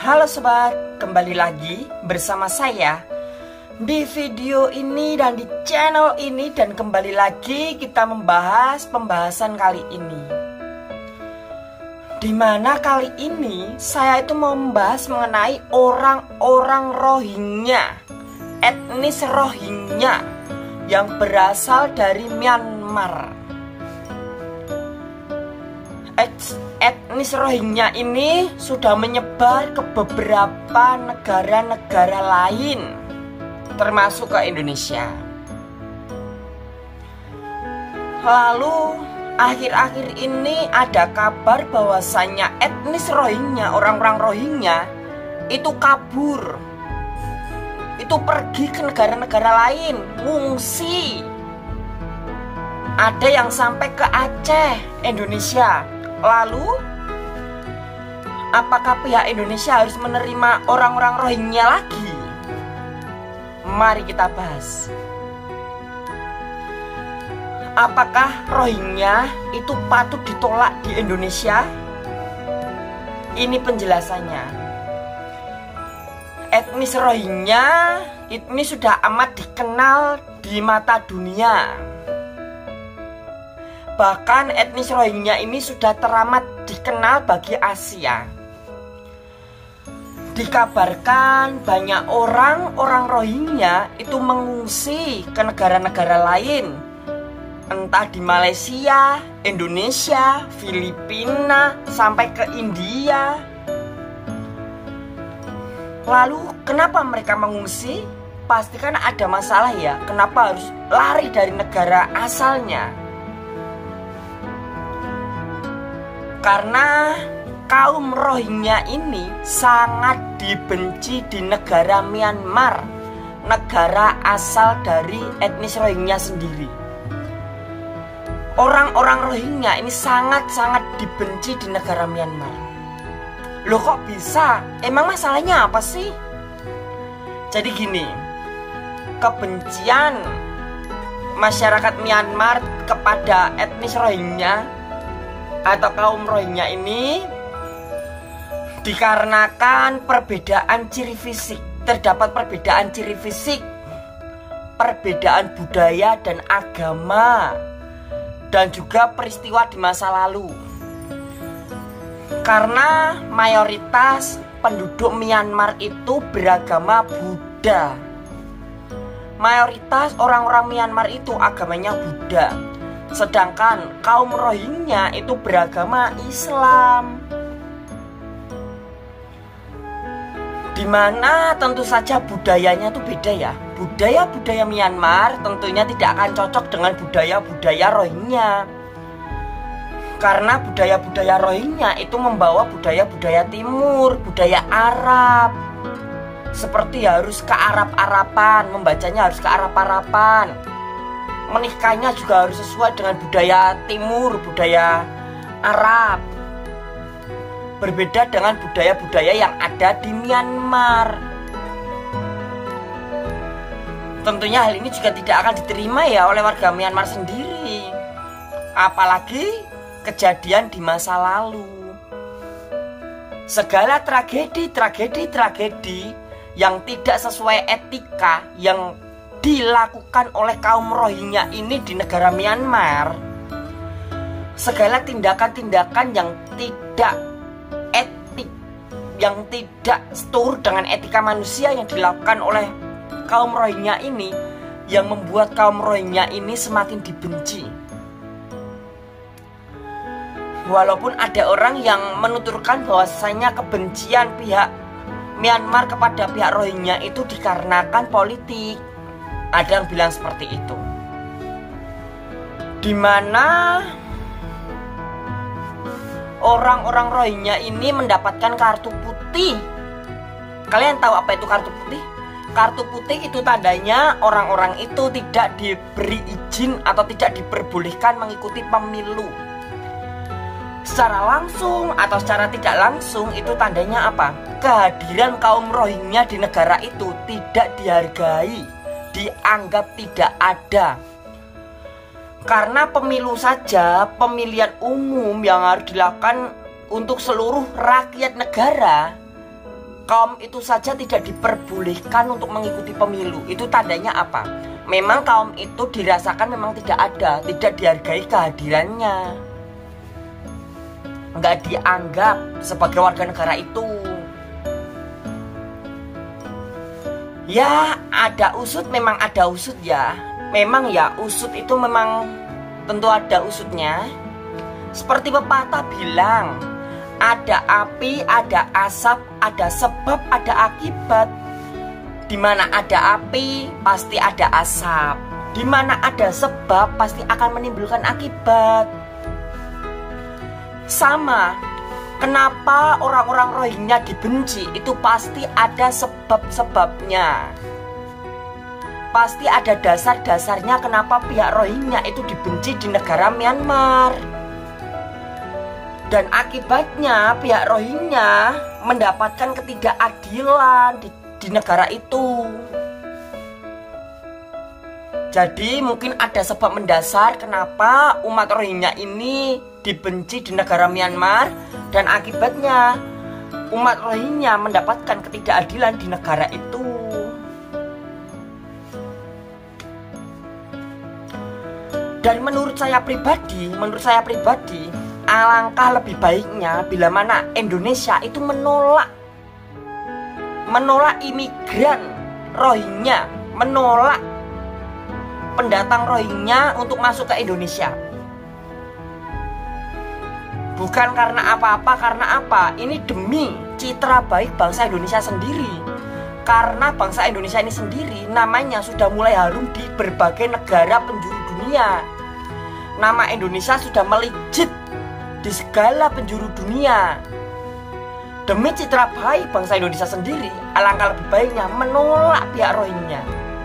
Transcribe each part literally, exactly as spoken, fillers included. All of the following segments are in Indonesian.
Halo sobat, kembali lagi bersama saya di video ini dan di channel ini. Dan kembali lagi kita membahas pembahasan kali ini, dimana kali ini saya itu mau membahas mengenai orang-orang Rohingya, etnis Rohingya yang berasal dari Myanmar. Etnis Rohingya ini sudah menyebar ke beberapa negara-negara lain, termasuk ke Indonesia. Lalu akhir-akhir ini ada kabar bahwasannya etnis Rohingya, orang-orang Rohingya itu kabur, itu pergi ke negara-negara lain, ngungsi. Ada yang sampai ke Aceh, Indonesia. Lalu, apakah pihak Indonesia harus menerima orang-orang Rohingya lagi? Mari kita bahas. Apakah Rohingya itu patut ditolak di Indonesia? Ini penjelasannya. Etnis Rohingya ini sudah amat dikenal di mata dunia. Bahkan etnis Rohingya ini sudah teramat dikenal bagi Asia. Dikabarkan banyak orang-orang Rohingya itu mengungsi ke negara-negara lain, entah di Malaysia, Indonesia, Filipina, sampai ke India. Lalu kenapa mereka mengungsi? Pastikan ada masalah ya. Kenapa harus lari dari negara asalnya? Karena kaum Rohingya ini sangat dibenci di negara Myanmar, negara asal dari etnis Rohingya sendiri. Orang-orang Rohingya ini sangat-sangat dibenci di negara Myanmar. Loh kok bisa? Emang masalahnya apa sih? Jadi gini, kebencian masyarakat Myanmar kepada etnis Rohingya atau kaum Rohingya ini dikarenakan perbedaan ciri fisik. Terdapat perbedaan ciri fisik, perbedaan budaya dan agama, dan juga peristiwa di masa lalu. Karena mayoritas penduduk Myanmar itu beragama Buddha. Mayoritas orang-orang Myanmar itu agamanya Buddha. Sedangkan kaum Rohingya itu beragama Islam, dimana tentu saja budayanya itu beda ya. Budaya-budaya Myanmar tentunya tidak akan cocok dengan budaya-budaya Rohingya. Karena budaya-budaya Rohingya itu membawa budaya-budaya timur, budaya Arab. Seperti harus ke Arab-Arapan, membacanya harus ke Arab-Arapan. Menikahnya juga harus sesuai dengan budaya timur, budaya Arab. Berbeda dengan budaya-budaya yang ada di Myanmar. Tentunya hal ini juga tidak akan diterima ya oleh warga Myanmar sendiri. Apalagi kejadian di masa lalu. Segala tragedi, tragedi, tragedi yang tidak sesuai etika yang dilakukan oleh kaum Rohingya ini di negara Myanmar, segala tindakan-tindakan yang tidak etik, yang tidak seturut dengan etika manusia yang dilakukan oleh kaum Rohingya ini, yang membuat kaum Rohingya ini semakin dibenci. Walaupun ada orang yang menuturkan bahwasanya kebencian pihak Myanmar kepada pihak Rohingya itu dikarenakan politik. Ada yang bilang seperti itu, dimana orang-orang Rohingya ini mendapatkan kartu putih. Kalian tahu apa itu kartu putih? Kartu putih itu tandanya orang-orang itu tidak diberi izin atau tidak diperbolehkan mengikuti pemilu. Secara langsung atau secara tidak langsung itu tandanya apa? Kehadiran kaum Rohingya di negara itu tidak dihargai, dianggap tidak ada. Karena pemilu saja, pemilihan umum yang harus dilakukan untuk seluruh rakyat negara kaum itu saja tidak diperbolehkan untuk mengikuti pemilu. Itu tandanya apa? Memang kaum itu dirasakan memang tidak ada, tidak dihargai kehadirannya, nggak dianggap sebagai warga negara itu. Ya, ada usut, memang ada usut ya. Memang ya, usut itu memang tentu ada usutnya. Seperti pepatah bilang, ada api, ada asap, ada sebab, ada akibat. Di mana ada api, pasti ada asap. Di mana ada sebab, pasti akan menimbulkan akibat. Sama, kenapa orang-orang Rohingya dibenci? Itu pasti ada sebab-sebabnya. Pasti ada dasar-dasarnya kenapa pihak Rohingya itu dibenci di negara Myanmar. Dan akibatnya pihak Rohingya mendapatkan ketidakadilan di, di negara itu. Jadi mungkin ada sebab mendasar kenapa umat Rohingya ini dibenci di negara Myanmar. Dan akibatnya umat Rohingya mendapatkan ketidakadilan di negara itu. Dan menurut saya pribadi, menurut saya pribadi, alangkah lebih baiknya bila mana Indonesia itu menolak menolak imigran Rohingya, menolak pendatang Rohingya untuk masuk ke Indonesia. Bukan karena apa-apa, karena apa? Ini demi citra baik bangsa Indonesia sendiri. Karena bangsa Indonesia ini sendiri namanya sudah mulai harum di berbagai negara penjuru dunia. Nama Indonesia sudah melejit di segala penjuru dunia. Demi citra baik bangsa Indonesia sendiri, alangkah lebih baiknya menolak pihak Rohingya.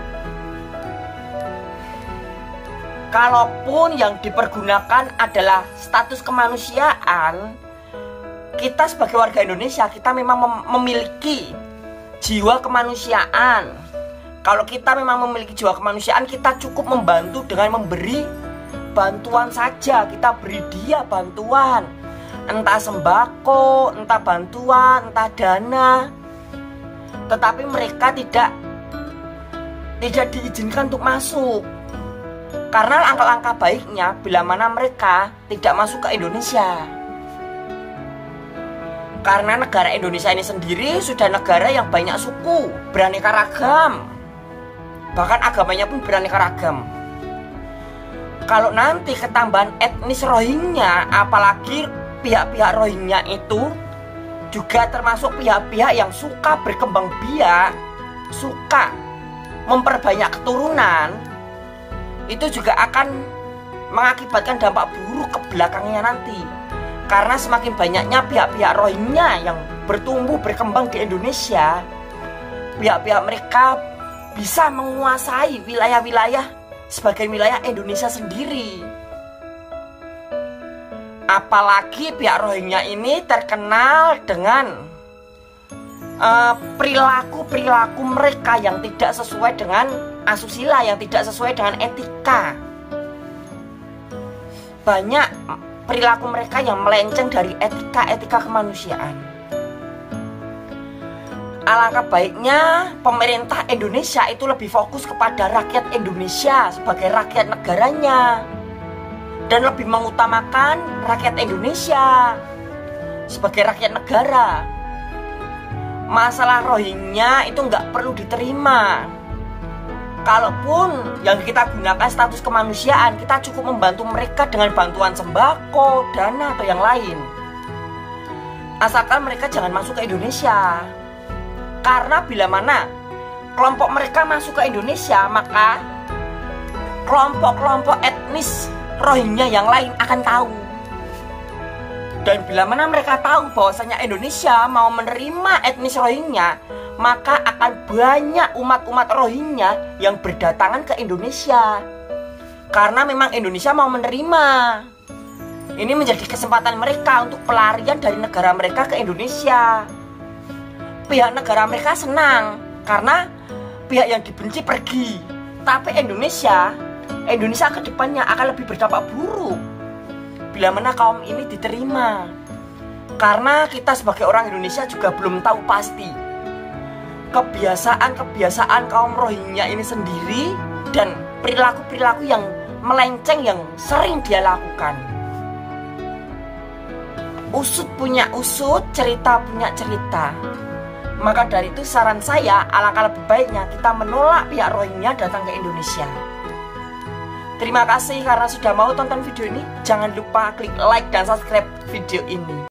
Kalaupun yang dipergunakan adalah status kemanusiaan, kita sebagai warga Indonesia, kita memang mem memiliki jiwa kemanusiaan. Kalau kita memang memiliki jiwa kemanusiaan, kita cukup membantu dengan memberi bantuan saja. Kita beri dia bantuan, entah sembako, entah bantuan, entah dana. Tetapi mereka tidak tidak diizinkan untuk masuk. Karena langkah-langkah baiknya bila mana mereka tidak masuk ke Indonesia. Karena negara Indonesia ini sendiri sudah negara yang banyak suku, beraneka ragam. Bahkan agamanya pun beraneka ragam. Kalau nanti ketambahan etnis Rohingya, apalagi pihak-pihak Rohingya itu juga termasuk pihak-pihak yang suka berkembang biak, suka memperbanyak keturunan, itu juga akan mengakibatkan dampak buruk ke belakangnya nanti. Karena semakin banyaknya pihak-pihak Rohingya yang bertumbuh berkembang di Indonesia, pihak-pihak mereka bisa menguasai wilayah-wilayah sebagai wilayah Indonesia sendiri. Apalagi pihak Rohingya ini terkenal dengan uh, perilaku-perilaku mereka yang tidak sesuai dengan asusila, yang tidak sesuai dengan etika. Banyak perilaku mereka yang melenceng dari etika-etika kemanusiaan. Alangkah baiknya pemerintah Indonesia itu lebih fokus kepada rakyat Indonesia sebagai rakyat negaranya, dan lebih mengutamakan rakyat Indonesia sebagai rakyat negara. Masalah Rohingya itu nggak perlu diterima. Kalaupun yang kita gunakan status kemanusiaan, kita cukup membantu mereka dengan bantuan sembako, dana, atau yang lain. Asalkan mereka jangan masuk ke Indonesia. Karena bila mana kelompok mereka masuk ke Indonesia, maka kelompok-kelompok etnis Rohingya yang lain akan tahu. Dan bila mana mereka tahu bahwasanya Indonesia mau menerima etnis Rohingya, maka akan banyak umat-umat Rohingya yang berdatangan ke Indonesia. Karena memang Indonesia mau menerima. Ini menjadi kesempatan mereka untuk pelarian dari negara mereka ke Indonesia. Pihak negara mereka senang karena pihak yang dibenci pergi. Tapi Indonesia Indonesia ke depannya akan lebih berdampak buruk bila mana kaum ini diterima. Karena kita sebagai orang Indonesia juga belum tahu pasti kebiasaan-kebiasaan kaum Rohingya ini sendiri dan perilaku-perilaku yang melenceng yang sering dia lakukan. Usut punya usut, cerita punya cerita. Maka dari itu saran saya, alangkah lebih baiknya kita menolak pihak Rohingya datang ke Indonesia. Terima kasih karena sudah mau tonton video ini. Jangan lupa klik like dan subscribe video ini.